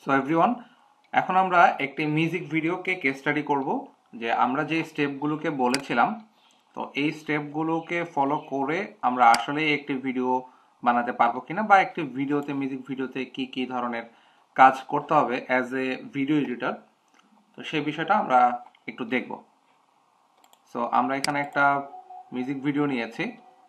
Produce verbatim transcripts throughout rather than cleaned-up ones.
So everyone, এখন আমরা একটি মিউজিক ভিডিওকে কেস স্টাডি করব যে আমরা যে স্টেপগুলোকে বলেছিলাম, তো এই স্টেপগুলোকে ফলো করে আমরা আসলে একটি ভিডিও বানাতে পারবো কিনা, বা একটি ভিডিওতে মিউজিক ভিডিওতে কি কি ধরনের কাজ করতে হবে অ্যাজ এ ভিডিও এডিটর, তো সেই বিষয়টা আমরা একটু দেখব। সো আমরা এখানে একটা মিউজিক ভিডিও নিয়েছি।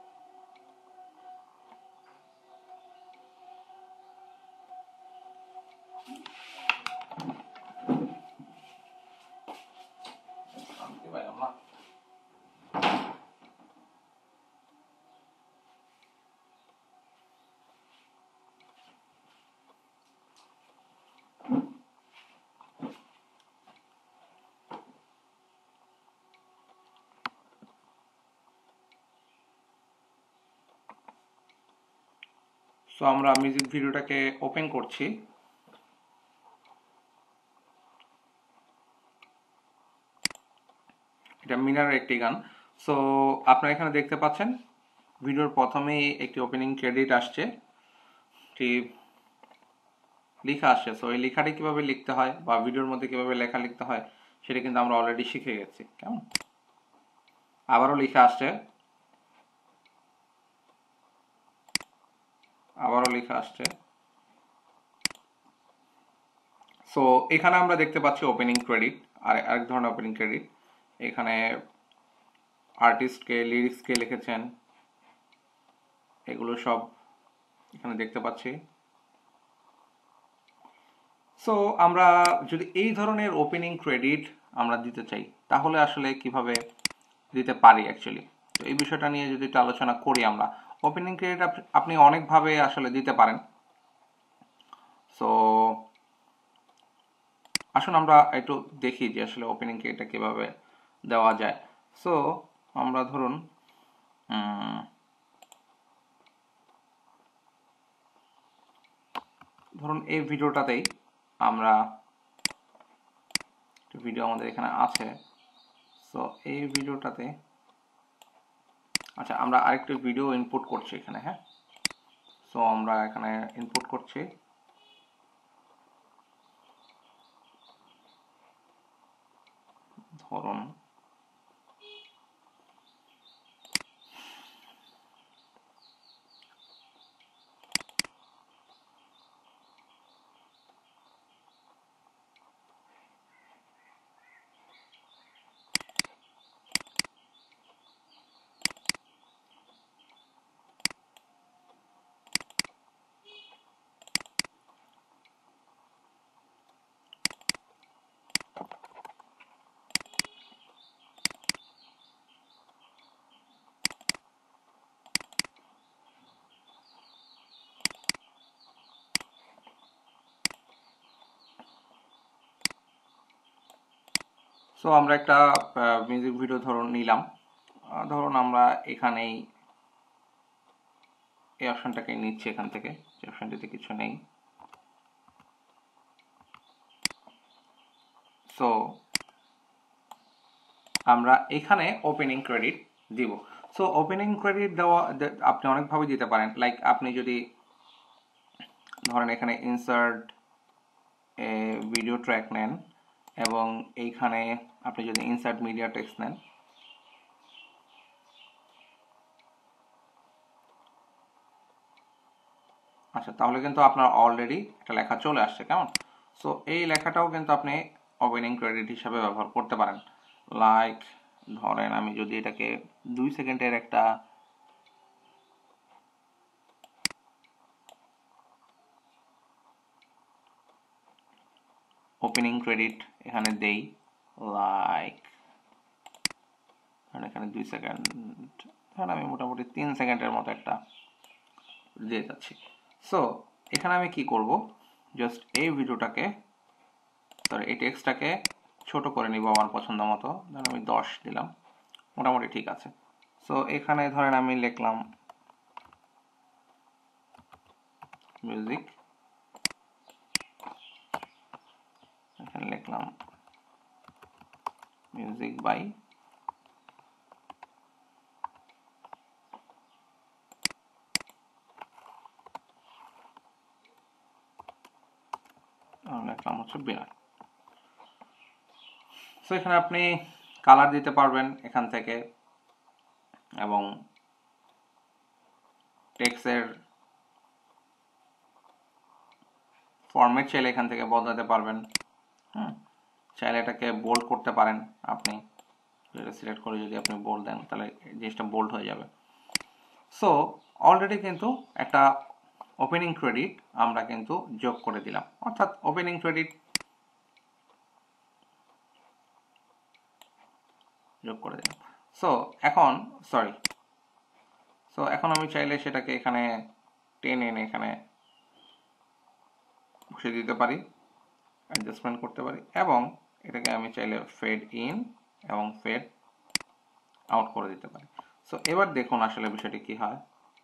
সো আমরা মিউজিক ভিডিওটাকে ওপেন করছি। এটা মিনারের একটি গান। সো আপনারা এখানে দেখতে পাচ্ছেন ভিডিওর প্রথমেই একটি ওপেনিং ক্রেডিট আসছে, একটি লেখা আসছে। সো এই লেখাটি কিভাবে লিখতে হয় বা ভিডিওর মধ্যে কিভাবে লেখা লিখতে হয় সেটা কিন্তু আমরা অলরেডি শিখে গেছি। কেমন? আবারও লেখা আসছে, আবারও লেখা আসছে। সো এখানে আমরা দেখতে পাচ্ছি ওপেনিং ক্রেডিট, আর আরেক ধরনের ওপেনিং ক্রেডিট। এখানে আর্টিস্টকে, লিরিক্সকে লিখেছেন, এগুলো সব এখানে দেখতে পাচ্ছি। সো আমরা যদি এই ধরনের ওপেনিং ক্রেডিট আমরা দিতে চাই তাহলে আসলে কিভাবে দিতে পারি অ্যাকচুয়ালি, তো এই বিষয়টা নিয়ে যদি একটু আলোচনা করি আমরা। ওপেনিং ক্রেডিট আপনি অনেকভাবে আসলে দিতে পারেন। সো আসুন আমরা একটু দেখি যে আসলে ওপেনিং ক্রেডিটটা কিভাবে দেওয়া যায়। সো আমরা ধরুন ধরুন এই ভিডিওটাতেই আমরা, ভিডিও আমাদের এখানে আছে। সো এই ভিডিওটাতে আচ্ছা আমরা আরেকটি ভিডিও ইনপুট করছি এখানে। হ্যাঁ, সো আমরা এখানে ইনপুট করছি। ধরুন সো আমরা একটা মিউজিক ভিডিও ধরুন নিলাম। ধরুন আমরা এখানেই এই অপশনটাকে নিচ্ছি এখান থেকে, যে অপশনটিতে কিছু নেই। সো আমরা এখানে ওপেনিং ক্রেডিট দিব। সো ওপেনিং ক্রেডিট দেওয়া আপনি অনেকভাবে দিতে পারেন। লাইক আপনি যদি ধরেন এখানে ইনসার্ট ভিডিও ট্র্যাক নেন এবং এইখানে আপনি যদি ইনসার্ট মিডিয়া টেক্সট নেন, আচ্ছা তাহলে কিন্তু আপনার অলরেডি একটা লেখা চলে আসছে। কেমন? সো এই লেখাটাও কিন্তু আপনি ওপেনিং ক্রেডিট হিসাবে ব্যবহার করতে পারেন। লাইক ধরেন আমি যদি এটাকে দুই সেকেন্ডের একটা ওপেনিং ক্রেডিট এখানে দেই, লাইক এখানে দুই সেকেন্ড, ধরেন আমি মোটামুটি তিন সেকেন্ডের মতো একটা দিয়ে যাচ্ছি। সো এখানে আমি কি করব, জাস্ট এই ভিডিওটাকে, সরি এই টেক্সটটাকে ছোট করে নিব আমার পছন্দ মতো। ধরেন আমি দশ দিলাম, মোটামুটি ঠিক আছে। সো এখানে ধরেন আমি লিখলাম মিউজিক, এখানে লিখলাম মিউজিক বাই হচ্ছে বিনয়। সো এখানে আপনি কালার দিতে পারবেন এখান থেকে, এবং টেক্সটের ফরম্যাট চাইলে এখান থেকে বদলাতে পারবেন। হুম, চাইলে এটাকে বোল্ড করতে পারেন আপনি, যেটা সিলেক্ট করে যদি আপনি বোল্ড দেন তাহলে জিনিসটা বোল্ড হয়ে যাবে। সো অলরেডি কিন্তু একটা ওপেনিং ক্রেডিট আমরা কিন্তু যোগ করে দিলাম, অর্থাৎ ওপেনিং ক্রেডিট যোগ করে দিলাম। সো এখন সরি সো এখন আমি চাইলে সেটাকে এখানে টেনে এনে এখানে বসিয়ে দিতে পারি, অ্যাডজাস্টমেন্ট করতে পারি, এবং এটাকে আমি চাইলে ফেড ইন এবং ফেড আউট করে দিতে পারি। সো এবার দেখুন আসলে বিষয়টি কি হয়।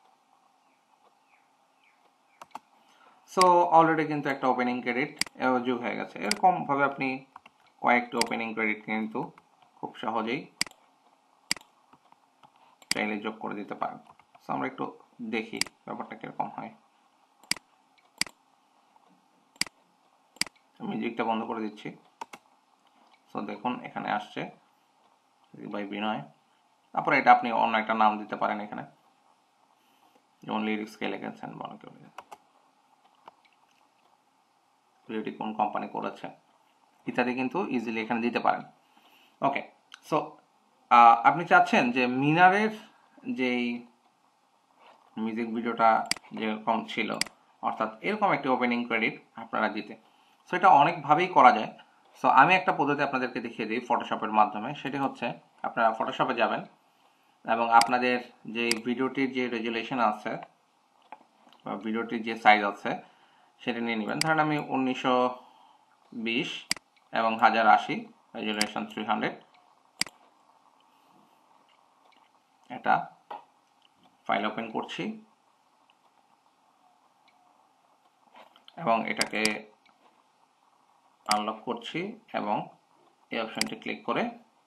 সো অলরেডি কিন্তু একটা ওপেনিং ক্রেডিট যোগ হয়ে গেছে। এরকম ভাবে আপনি কয়েকটি ওপেনিং ক্রেডিট কিন্তু খুব সহজেই চাইলে যোগ করে দিতে পারেন। সো আমরা একটু দেখি ব্যাপারটা কিরকম হয়। মিউজিকটা বন্ধ করে দিচ্ছি। সো দেখুন এখানে আসছে বাই বিনয়। তারপরে এটা আপনি অন্য একটা নাম দিতে পারেন এখানে, যেমন লিরিক্সকে লিখেছেন বা অনেকে ভিডিওটি কোন কোম্পানি করেছে ইত্যাদি কিন্তু ইজিলি এখানে দিতে পারেন। ওকে, সো আপনি চাচ্ছেন যে মিনারের যেই মিউজিক ভিডিওটা যেরকম ছিল, অর্থাৎ এরকম একটি ওপেনিং ক্রেডিট আপনারা দিতে। সো এটা অনেকভাবেই করা যায়। সো আমি একটা পদ্ধতি আপনাদেরকে দেখিয়ে দিই ফটোশপের মাধ্যমে। সেটি হচ্ছে আপনারা ফটোশপে যাবেন এবং আপনাদের যে ভিডিওটির যে রেজুলেশন আছে বা ভিডিওটির যে সাইজ আছে সেটা নিয়ে নেবেন। ধরেন আমি উনিশশো বিশ এবং হাজার আশি রেজুলেশন থ্রি হান্ড্রেড, এটা ফাইল ওপেন করছি এবং এটাকে আনলক করছি এবং এই অপশনটি ক্লিক করে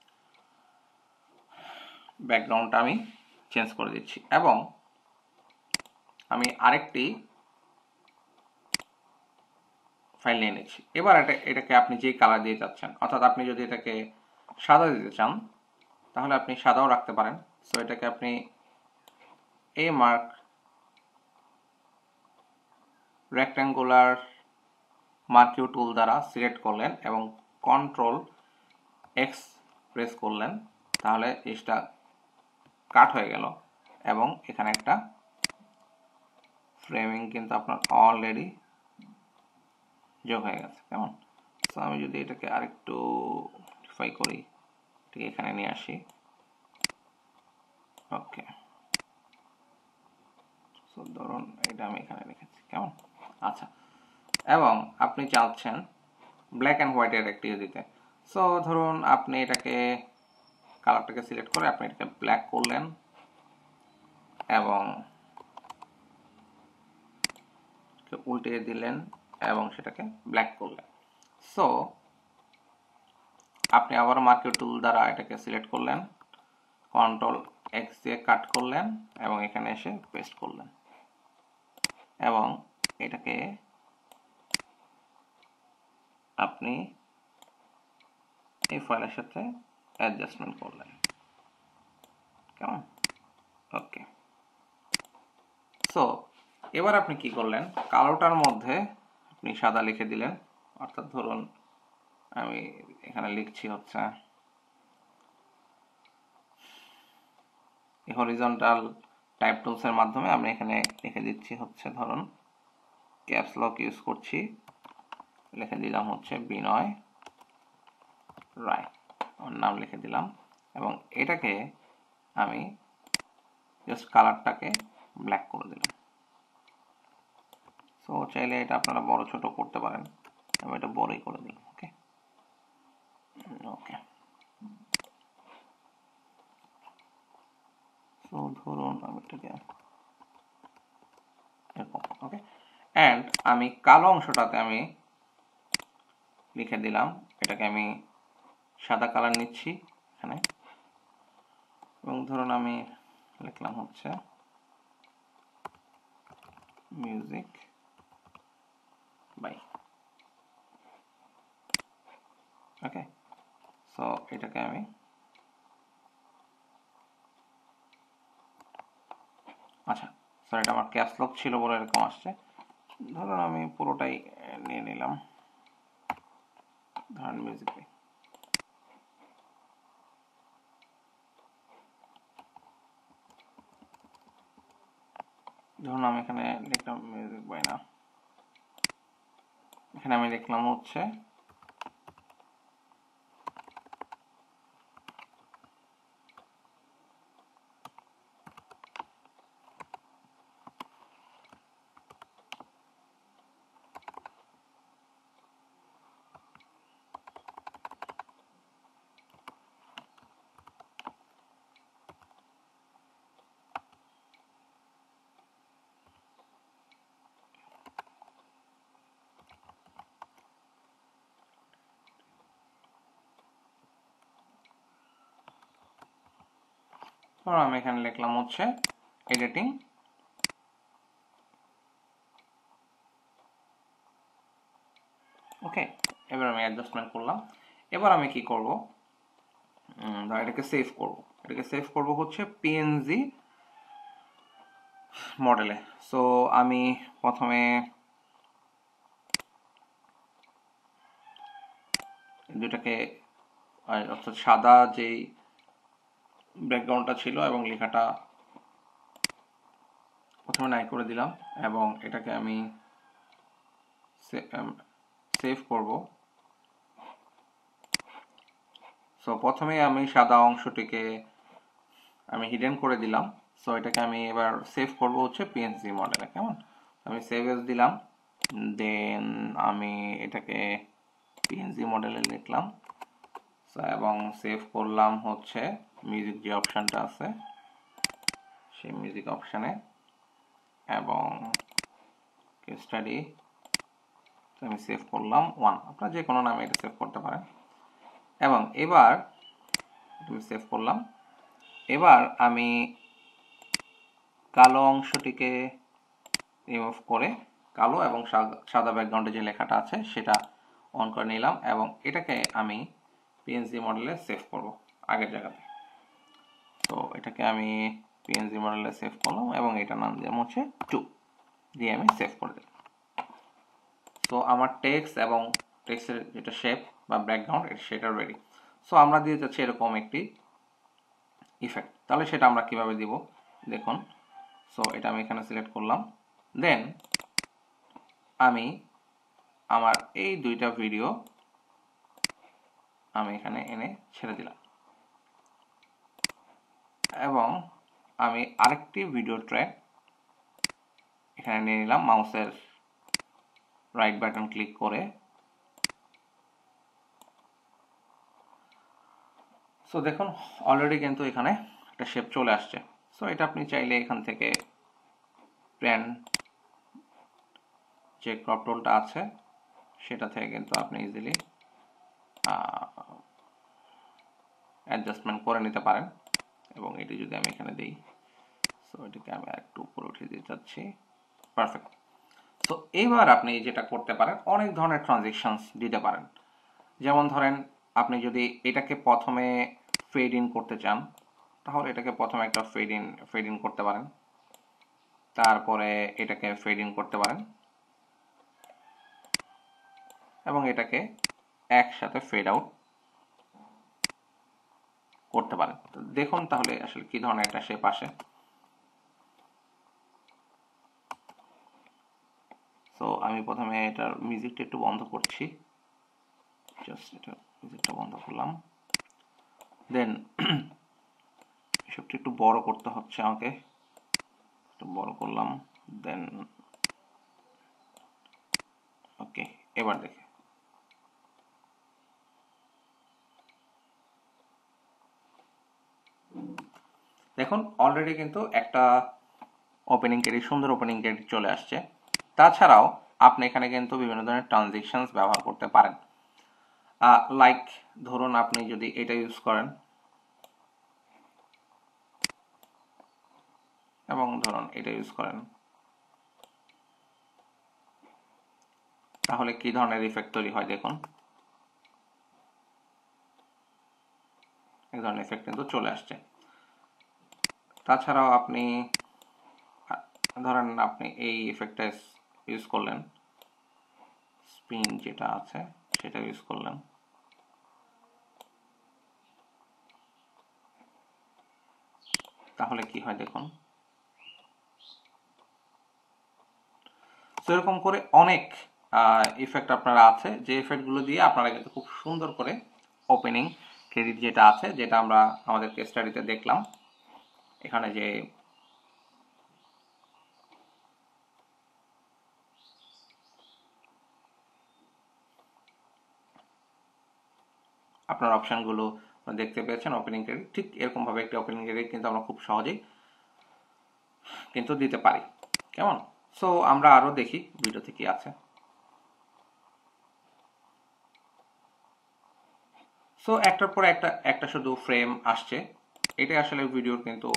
ব্যাকগ্রাউন্ডটা আমি চেঞ্জ করে দিচ্ছি এবং আমি আরেকটি ফাইল নিয়ে নিচ্ছি। এবার এটা এটাকে আপনি যে কালার দিয়ে চাচ্ছেন, অর্থাৎ আপনি যদি এটাকে সাদা দিতে চান তাহলে আপনি সাদাও রাখতে পারেন। সো এটাকে আপনি এ মার্ক রেক্ট্যাঙ্গুলার মার্কিউ টুল দ্বারা সিলেক্ট করলেন এবং কন্ট্রোল এক্স প্রেস করলেন, তাহলে জিনিসটা কাট হয়ে গেল এবং এখানে একটা ফ্রেমিং কিন্তু আপনার অলরেডি যোগ হয়ে গেছে। কেমন? সো আমি যদি এটাকে আরেকটু মডিফাই করি, ঠিক এখানে নিয়ে আসি। ওকে, সো ধরুন এটা আমি এখানে রেখেছি। কেমন? আচ্ছা, এবং আপনি চাচ্ছেন ব্ল্যাক অ্যান্ড হোয়াইটের একটি দিতে। সো ধরুন আপনি এটাকে কালারটাকে সিলেক্ট করে আপনি এটাকে ব্ল্যাক করলেন এবং উল্টে দিলেন এবং সেটাকে ব্ল্যাক করলেন। সো আপনি আবার মার্কিউ টুল দ্বারা এটাকে সিলেক্ট করলেন, কন্ট্রোল এক্স দিয়ে কাট করলেন এবং এখানে এসে পেস্ট করলেন এবং এটাকে আপনি এই ফাইলের সাথে অ্যাডজাস্টমেন্ট করলেন। কেমন? ওকে, সো এবার আপনি কি করলেন, কালোটার মধ্যে আপনি সাদা লিখে দিলেন, অর্থাৎ ধরুন আমি এখানে লিখছি হচ্ছে হরিজন্টাল টাইপ টুলসের মাধ্যমে আমি এখানে লিখে দিচ্ছি হচ্ছে ধরুন ক্যাপস লক ইউজ করছি, লিখে দিলাম হচ্ছে বিনয় রায়, ওর নাম লিখে দিলাম এবং এটাকে আমি জাস্ট কালারটাকে ব্ল্যাক করে দিলাম। সো চাইলে এটা আপনারা বড় ছোট করতে পারেন, আমি এটা বড়ই করে দিলাম। ওকে ওকে সো ধরুন আমি এটাকে এরকম। ওকে, অ্যান্ড আমি কালো অংশটাতে আমি লিখে দিলাম, এটাকে আমি সাদা কালার নিচ্ছি এখানে এবং ধরুন আমি লিখলাম হচ্ছে মিউজিক বাই ওকে, সো এটাকে আমি আচ্ছা সরি এটা আমার ক্যাপস লক ছিল বলে এরকম আসছে। ধরুন আমি পুরোটাই নিয়ে নিলাম, ধরুন মিউজিক। ধরুন আমি এখানে লিখলাম মিউজিক বাই না, এখানে আমি লিখলাম হচ্ছে ধরুন আমি এখানে লিখলাম হচ্ছে এডিটিং ওকে। এবার আমি অ্যাডজাস্টমেন্ট করলাম। এবার আমি কি করব, এটাকে সেভ করব, এটাকে সেভ করব হচ্ছে পিএনজি মডেলে। সো আমি প্রথমে দুটাকে অর্থাৎ সাদা যেই ব্যাকগ্রাউন্ডটা ছিল এবং লেখাটা প্রথমে নাই করে দিলাম এবং এটাকে আমি সেভ করব। সো প্রথমে আমি সাদা অংশটিকে আমি হিডেন করে দিলাম। সো এটাকে আমি এবার সেভ করব হচ্ছে পিএনজি মডেলে, কেমন? আমি সেভ এস দিলাম, দেন আমি এটাকে পিএনজি মডেলে লিখলাম এবং সেভ করলাম হচ্ছে মিউজিক যে অপশানটা আছে সেই মিউজিক অপশানে এবং কেস স্টাডি আমি সেভ করলাম ওয়ান। আপনারা যে কোনো নামে এটা সেভ করতে পারেন এবং এবার আমি সেভ করলাম। এবার আমি কালো অংশটিকে রিমুভ করে কালো এবং সাদা ব্যাকগ্রাউন্ডে যে লেখাটা আছে সেটা অন করে নিলাম এবং এটাকে আমি পিএনজি মডেলে সেভ করব আগের জায়গাতে। তো এটাকে আমি পিএনজি মডেলে সেভ করলাম এবং এটার নাম দিলাম হচ্ছে টু, দিয়ে আমি সেভ করে দিলাম। সো আমার টেক্সট এবং টেক্সটের যেটা শেপ বা ব্যাকগ্রাউন্ড সেটা রেডি। সো আমরা দিয়ে যাচ্ছি এরকম একটি ইফেক্ট। তাহলে সেটা আমরা কিভাবে দিব দেখুন। সো এটা আমি এখানে সিলেক্ট করলাম, দেন আমি আমার এই দুইটা ভিডিও আমি এখানে এনে ছেড়ে দিলাম এবং আমি আরেকটি ভিডিও ট্র্যাক এখানে নিয়ে নিলাম, মাউসের রাইট বাটন ক্লিক করে। সো দেখুন অলরেডি কিন্তু এখানে একটা শেপ চলে আসছে। সো এটা আপনি চাইলে এখান থেকে প্যান যে ক্রপ টুলটা আছে সেটা থেকে কিন্তু আপনি ইজিলি অ্যাডজাস্টমেন্ট করে নিতে পারেন এবং এটি যদি আমি এখানে দিই, সো এটিকে আমি একটু উপরে উঠিয়ে দিতে চাচ্ছি, পারফেক্ট। সো এবার আপনি যেটা করতে পারেন অনেক ধরনের ট্রানজিশনস দিতে পারেন। যেমন ধরেন আপনি যদি এটাকে প্রথমে ফেড ইন করতে চান তাহলে এটাকে প্রথমে একটা ফেড ইন ফেড ইন করতে পারেন, তারপরে এটাকে ফেড ইন করতে পারেন এবং এটাকে একসাথে ফেড আউট করতে পারেন। দেখুন তাহলে আসলে কি ধরনের একটা শেপ আসে। সো আমি প্রথমে এটার মিউজিকটা একটু বন্ধ করছি, জাস্ট এটা মিউজিকটা বন্ধ করলাম, দেন এসবটা একটু বড় করতে হচ্ছে আমাকে, একটু বড় করলাম, দেন ওকে। এবার দেখে দেখুন অলরেডি কিন্তু একটা ওপেনিং ক্রেডিট, সুন্দর ওপেনিং ক্রেডিট চলে আসছে। তাছাড়াও আপনি এখানে কিন্তু বিভিন্ন ধরনের ট্রানজেকশনস ব্যবহার করতে পারেন। লাইক ধরুন আপনি যদি এটা ইউজ করেন এবং ধরুন এটা ইউজ করেন, তাহলে কি ধরনের ইফেক্ট তৈরি হয় দেখুন। এক ধরনের এফেক্ট কিন্তু চলে আসছে। তাছাড়াও আপনি ধরেন আপনি এই এফেক্টটা ইউজ করলেন, স্পিন যেটা আছে সেটা ইউজ করলেন, তাহলে কি হয় দেখুন। তো এরকম করে অনেক ইফেক্ট আপনারা আছে, যে ইফেক্টগুলো দিয়ে আপনারা কিন্তু খুব সুন্দর করে ওপেনিং ক্রেডিট যেটা আছে, যেটা আমরা আমাদের কেস স্টাডিতে দেখলাম, এখানে যে আপনার অপশানগুলো দেখতে পেয়েছেন ওপেনিং ক্রেডিট, ঠিক এরকমভাবে একটি ওপেনিং ক্রেডিট কিন্তু আমরা খুব সহজেই কিন্তু দিতে পারি। কেমন? সো আমরা আরও দেখি ভিডিওতে কি আছে। সো একটার পর একটা একটা শুধু ফ্রেম আসছে, এটাই আসলে ভিডিওর কিন্তু।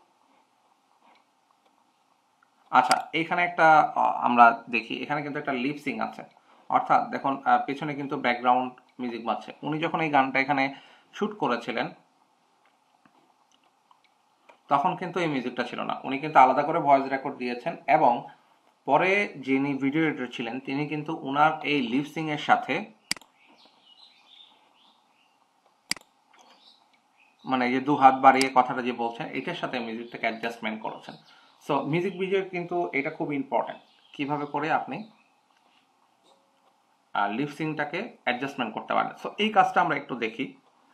আচ্ছা, এখানে একটা আমরা দেখি, এখানে কিন্তু একটা লিপসিং আছে, অর্থাৎ দেখুন পেছনে কিন্তু ব্যাকগ্রাউন্ড মিউজিক বাজছে। উনি যখন এই গানটা এখানে শুট করেছিলেন তখন কিন্তু এই মিউজিকটা ছিল না, উনি কিন্তু আলাদা করে ভয়েস রেকর্ড দিয়েছেন, এবং পরে যিনি ভিডিও এডিটর ছিলেন তিনি কিন্তু উনার এই লিপসিং এর সাথে মানে যে দু হাত বাড়িয়ে কথাটা যে বলছেন এটার সাথে মিউজিকটাকে অ্যাডজাস্টমেন্ট করেছেন। সো মিউজিক ভিডিও কিন্তু এটা খুব ইম্পর্টেন্ট, কিভাবে করে আপনি লিপসিংটাকে অ্যাডজাস্টমেন্ট করতে পারেন। সো এই কাজটা আমরা একটু দেখি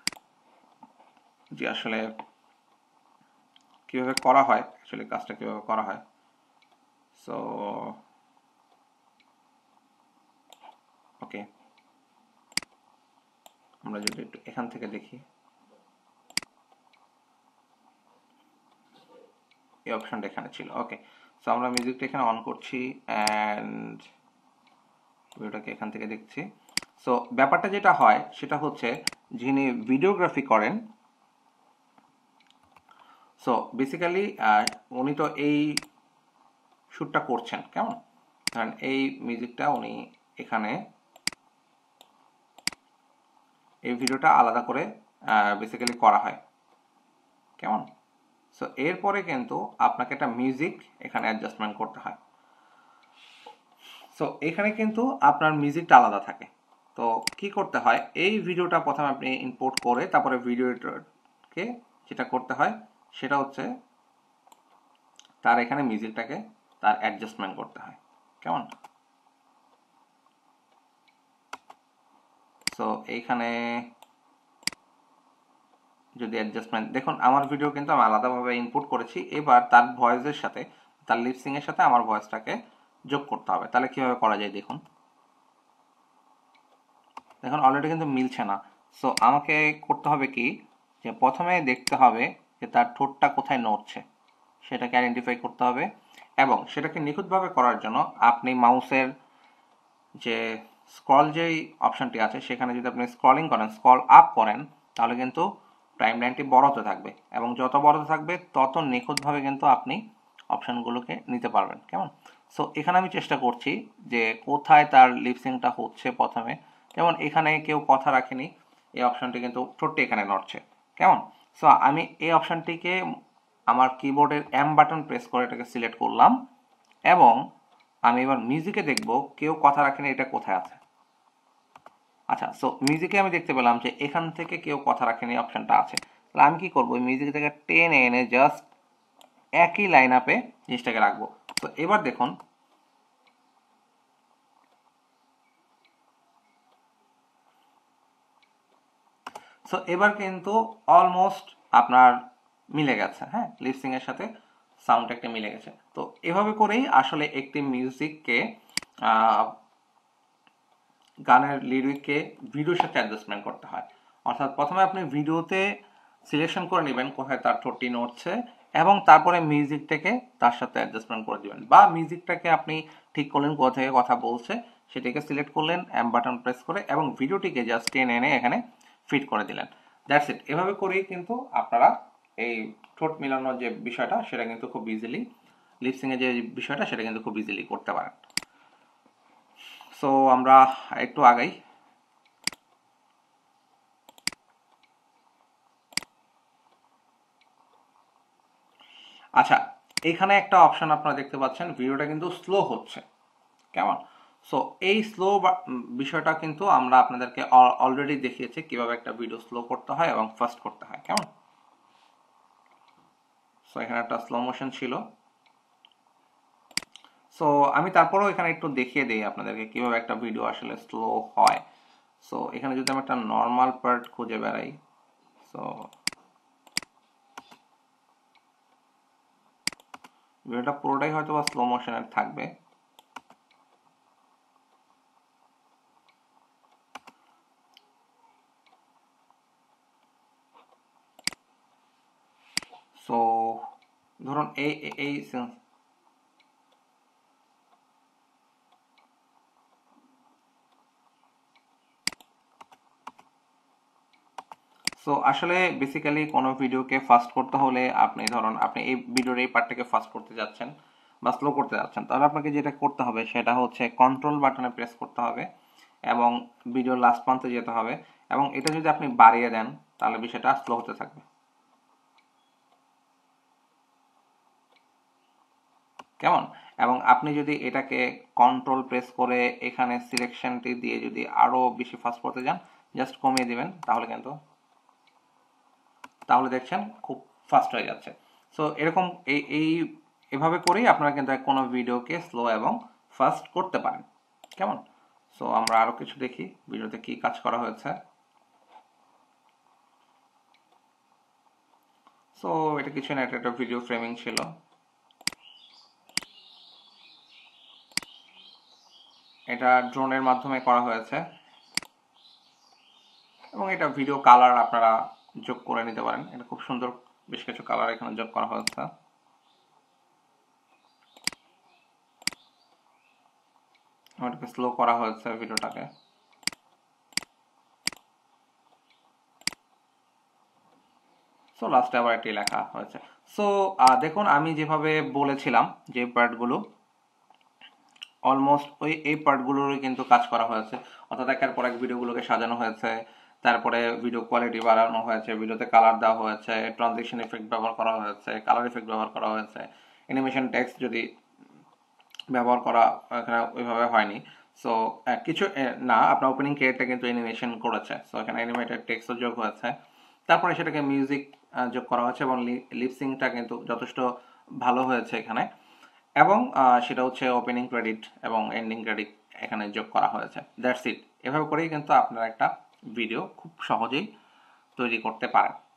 যে আসলে কিভাবে করা হয়, আসলে কাজটা কিভাবে করা হয়। সো ওকে, আমরা যদি একটু এখান থেকে দেখি, এই অপশনটা এখানে ছিল। ওকে, সো আমরা মিউজিকটা এখানে অন করছি অ্যান্ড ভিডিওটাকে এখান থেকে দেখছি। সো ব্যাপারটা যেটা হয় সেটা হচ্ছে, যিনি ভিডিওগ্রাফি করেন, সো বেসিক্যালি উনি তো এই শ্যুটটা করছেন, কেমন, কারণ এই মিউজিকটা উনি এখানে এই ভিডিওটা আলাদা করে বেসিক্যালি করা হয়, কেমন। সো এরপরে কিন্তু আপনাকে একটা মিউজিক এখানে অ্যাডজাস্টমেন্ট করতে হয়। সো এখানে কিন্তু আপনার মিউজিকটা আলাদা থাকে। তো কি করতে হয়, এই ভিডিওটা প্রথমে আপনি ইম্পোর্ট করে তারপরে ভিডিও এডিটরকে যেটা করতে হয় সেটা হচ্ছে তার এখানে মিউজিকটাকে তার অ্যাডজাস্টমেন্ট করতে হয়, কেমন। সো এইখানে যদি অ্যাডজাস্টমেন্ট দেখুন, আমার ভিডিও কিন্তু আমি আলাদাভাবে ইনপুট করেছি, এবার তার ভয়েসের সাথে তার লিপসিং এর সাথে আমার ভয়েসটাকে যোগ করতে হবে। তাহলে কিভাবে করা যায় দেখুন, দেখুন অলরেডি কিন্তু মিলছে না। সো আমাকে করতে হবে কি, যে প্রথমে দেখতে হবে যে তার ঠোঁটটা কোথায় নড়ছে, সেটাকে আইডেন্টিফাই করতে হবে, এবং সেটাকে নিখুঁতভাবে করার জন্য আপনি মাউসের যে স্ক্রল যেই অপশনটি আছে সেখানে যদি আপনি স্ক্রলিং করেন, স্ক্রল আপ করেন, তাহলে কিন্তু টাইম লাইনটি বড় হতে থাকবে, এবং যত বড় থাকবে তত নিখুঁতভাবে কিন্তু আপনি অপশনগুলোকে নিতে পারবেন, কেমন। সো এখানে আমি চেষ্টা করছি যে কোথায় তার লিপসিংটা হচ্ছে প্রথমে, যেমন এখানে কেউ কথা রাখেনি, এই অপশনটি কিন্তু ঠোঁটটি এখানে নড়ছে, কেমন। সো আমি এই অপশনটিকে আমার কিবোর্ডের এম বাটন প্রেস করে এটাকে সিলেক্ট করলাম, এবং আমি এবার মিউজিকে দেখব কেউ কথা রাখেনি এটা কোথায় আছে। আচ্ছা, সো মিউজিকে আমি দেখতে পেলাম যে এখান থেকে কেউ কথা রাখেনি অপশনটা আছে। তাহলে আমি কি করবো, মিউজিক থেকে টেনে এনে জাস্ট একই লাইন আপে জিনিসটাকে রাখবো। তো এবার দেখুন, সো এবার কিন্তু অলমোস্ট আপনার মিলে গেছে, হ্যাঁ, লিপসিং এর সাথে সাউন্ড একটা মিলে গেছে। তো এভাবে করেই আসলে একটি মিউজিককে গানের লিরিককে ভিডিওর সাথে অ্যাডজাস্টমেন্ট করতে হয়। অর্থাৎ প্রথমে আপনি ভিডিওতে সিলেকশন করে নেবেন কোথায় তার ঠোঁটটি নড়ছে, এবং তারপরে মিউজিকটাকে তার সাথে অ্যাডজাস্টমেন্ট করে দিবেন, বা মিউজিকটাকে আপনি ঠিক করলেন কোথা থেকে কথা বলছে, সেটাকে সিলেক্ট করলেন এম বাটন প্রেস করে, এবং ভিডিওটিকে জাস্ট টেনে এনে এখানে ফিট করে দিলেন। That's it. এভাবে করেই কিন্তু আপনারা এই ঠোঁট মিলানোর যে বিষয়টা সেটা কিন্তু খুব ইজিলি, লিপসিং এর যে বিষয়টা সেটা কিন্তু খুব ইজিলি করতে পারেন। সো আমরা একটু আগাই। আচ্ছা, এখানে একটা অপশন আপনারা দেখতে পাচ্ছেন, ভিডিওটা কিন্তু স্লো হচ্ছে, কেমন? সো এই স্লো বিষয়টা কিন্তু আমরা আপনাদেরকে অলরেডি দেখিয়েছি কিভাবে একটা ভিডিও স্লো করতে হয় এবং ফাস্ট করতে হয়, কেমন? সো এখানে একটা স্লো মোশন ছিল। সো আমি তারপরেও এখানে একটু দেখিয়ে দিই আপনাদেরকে কিভাবে একটা ভিডিও আসলে স্লো হয়। সো এখানে যদি আমি একটা নর্মাল পার্ট খুঁজে বেড়াই, সো ভিডিওটা পুরোটাই হয়তো বা স্লো মোশনের থাকবে। সো ধরুন এই এই সো আসলে বেসিক্যালি কোনো ভিডিওকে ফাস্ট করতে হলে আপনি ধরুন আপনি এই ভিডিওর এই পার্টটাকে ফাস্ট করতে যাচ্ছেন বা স্লো করতে যাচ্ছেন, তাহলে আপনাকে যেটা করতে হবে সেটা হচ্ছে কন্ট্রোল বাটনে প্রেস করতে হবে এবং ভিডিওর লাস্ট প্রান্তে যেতে হবে, এবং এটা যদি আপনি বাড়িয়ে দেন তাহলে বিষয়টা স্লো হতে থাকবে, কেমন? এবং আপনি যদি এটাকে কন্ট্রোল প্রেস করে এখানে সিলেকশনটি দিয়ে যদি আরো বেশি ফাস্ট করতে যান, জাস্ট কমিয়ে দিবেন, তাহলে কিন্তু তাহলে দেখছেন খুব ফাস্ট হয়ে যাচ্ছে। সো এরকম এই এই এভাবে করেই আপনারা কিন্তু কোনো ভিডিওকে স্লো এবং ফাস্ট করতে পারেন, কেমন? সো আমরা আরো কিছু দেখি ভিডিওতে কি কাজ করা হয়েছে। সো এটা কিছু না, এটা একটা ভিডিও ফ্রেমিং ছিল। এটা ড্রোনের মাধ্যমে করা হয়েছে এবং এটা ভিডিও কালার আপনারা যোগ করে নিতে পারেন। এটা খুব সুন্দর বেশ কিছু কালার এখানে যোগ করা হয়েছে। এটাকে স্লো করা হয়েছে ভিডিওটাকে। সো লাস্টে আবার একটি লেখা হয়েছে। সো দেখুন আমি যেভাবে বলেছিলাম যে পার্টগুলো অলমোস্ট ওই এই পার্টগুলোরই কিন্তু কাজ করা হয়েছে, অর্থাৎ একের পর এক ভিডিওগুলোকে সাজানো হয়েছে, তারপরে ভিডিও কোয়ালিটি বাড়ানো হয়েছে, ভিডিওতে কালার দেওয়া হয়েছে, ট্রানজিশন ইফেক্ট ব্যবহার করা হয়েছে, কালার ইফেক্ট ব্যবহার করা হয়েছে, অ্যানিমেশন টেক্সট যদি ব্যবহার করা এখানে ওইভাবে হয়নি। সো কিছু না, আপনার ওপেনিং ক্রেডিটটা কিন্তু অ্যানিমেশন করেছে, সো এখানে অ্যানিমেটেড টেক্সটও যোগ হয়েছে, তারপরে সেটাকে মিউজিক যোগ করা হয়েছে এবং লিপসিংটা কিন্তু যথেষ্ট ভালো হয়েছে এখানে, এবং সেটা হচ্ছে ওপেনিং ক্রেডিট এবং এন্ডিং ক্রেডিট এখানে যোগ করা হয়েছে। That's it. এভাবে করেই কিন্তু আপনারা একটা ভিডিও খুব সহজেই তৈরি করতে পারেন।